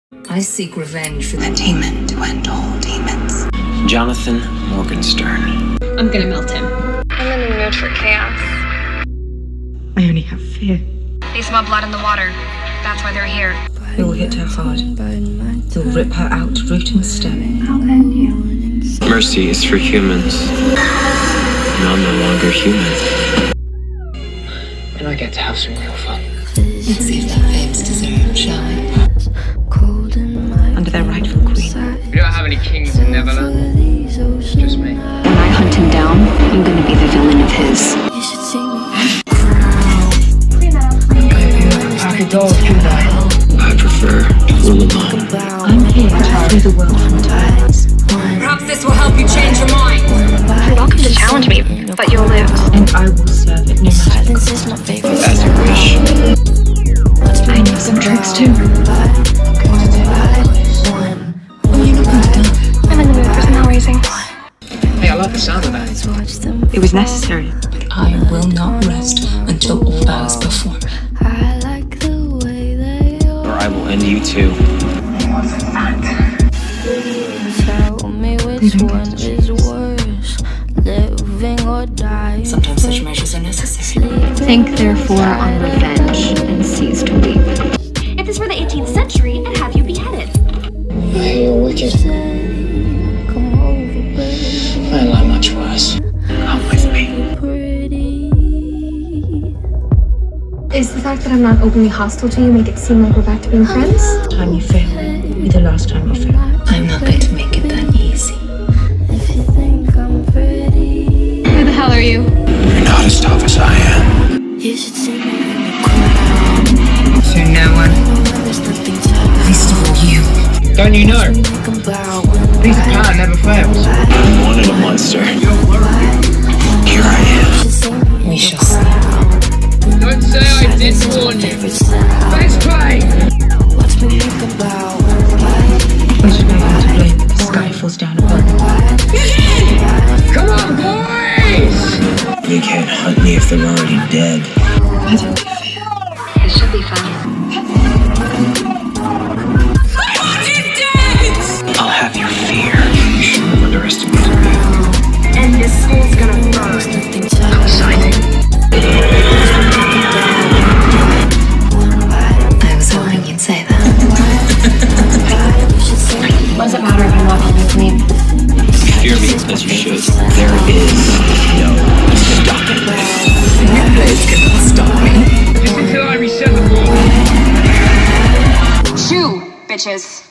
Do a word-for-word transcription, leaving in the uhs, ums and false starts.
I seek revenge for the demon to end all demons. Jonathan Morgenstern. I'm gonna melt him. I'm in the mood for chaos. I only have fear. They smell blood in the water. That's why they're here. They will hit her hard. They'll rip her out, root and stem. How can you? Mercy is for humans. And I'm no longer human. And I get to have some real fun. Let's see if that fame's deserved, shall we? Under their rightful queen. We don't have any kings in Neverland. Just me. When I hunt him down, I'm gonna be the villain of his. I could go through that. I prefer to rule alone. I'm here to free the world from tyrants. Perhaps this will help you change your mind. You're welcome to challenge me, but you'll lose. And I will serve it no matter the cost. As you wish. I know some tricks too. I'm in the mood for some hell raising. Hey, I like the sound of that. It was necessary. I will not rest until all bows perform. Or I will end you too. Sometimes such measures are necessary. Think therefore on revenge and cease to weep. If this were the eighteenth century, I'd have you beheaded. I hear you're wicked. I like much worse. Come with me. Is the fact that I'm not openly hostile to you make it seem like we're back to being friends? Last time you fail, be the last time you fail. I'm not going to make it that easy. Who the hell are you? You're not as tough as I am. To no one. Least of all you. Don't you know? Peter Pan never fails. I wanted a monster. Here I am. We shall see. Don't say I didn't warn you. Face play! Which way to blame if the sky falls down upon them? Come on, boys! You can't hunt me if they're already dead. Why don't you fear? It should be fun. I'll have your fear. You shouldn't have underestimated me. And this school's gonna burn. I'm signing. I was hoping you'd say that. What does it matter if I'm walking with me? Fear me as you should. There is no stopping this. Your blades cannot stop me. Just until I reset the wall. Chew, bitches.